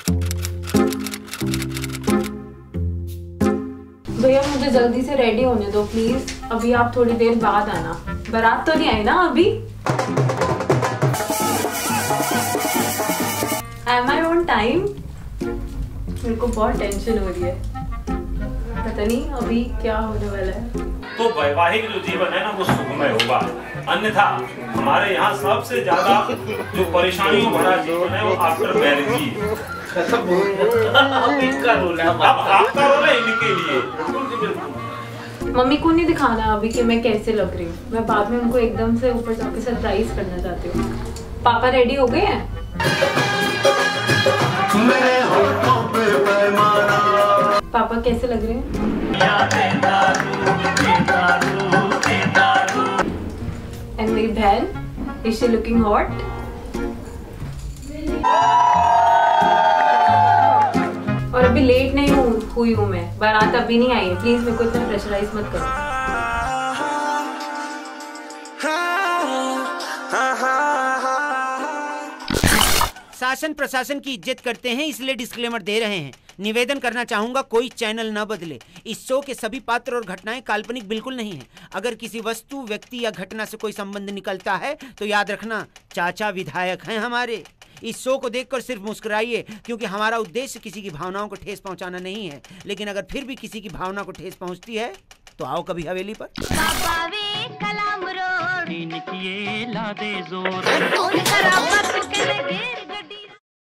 भैया मुझे जल्दी से रेडी होने दो प्लीज। अभी आप थोड़ी देर बाद आना। बारात तो नहीं आई ना अभी? Am I on time? मेरे को बहुत टेंशन हो रही है, पता नहीं अभी क्या होने वाला है। तो वैवाहिक जो जीवन है ना वो सुखमय होगा, अन्यथा हमारे यहाँ सबसे ज्यादा जो परेशानियों भरा जीवन है वो आफ्टर मैरिज ही है। इनका रोल है, अब आपका रोल है इनके लिए। मम्मी को नहीं दिखाना अभी कि मैं कैसे लग रही हूँ। मैं बाद में उनको एकदम से ऊपर जाके सरप्राइज करना चाहती हूँ। पापा रेडी हो गए हैं? पापा कैसे लग रहे हैं? एंड मेरी बहन, इज शी लुकिंग हॉट? और अभी लेट नहीं हुई हूँ मैं, बारात अभी नहीं आई है। प्लीज मेरे को इतना प्रेशराइज मत करो। शासन प्रशासन की इज्जत करते हैं, इसलिए डिस्क्लेमर दे रहे हैं। निवेदन करना चाहूंगा कोई चैनल न बदले। इस शो के सभी पात्र और घटनाएं काल्पनिक बिल्कुल नहीं हैं। अगर किसी वस्तु, व्यक्ति या घटना से कोई संबंध निकलता है तो याद रखना चाचा विधायक हैं हमारे। इस शो को देखकर सिर्फ मुस्कुराइए, क्योंकि हमारा उद्देश्य किसी की भावनाओं को ठेस पहुंचाना नहीं है। लेकिन अगर फिर भी किसी की भावना को ठेस पहुंचती है तो आओ कभी हवेली पर। कलाम रो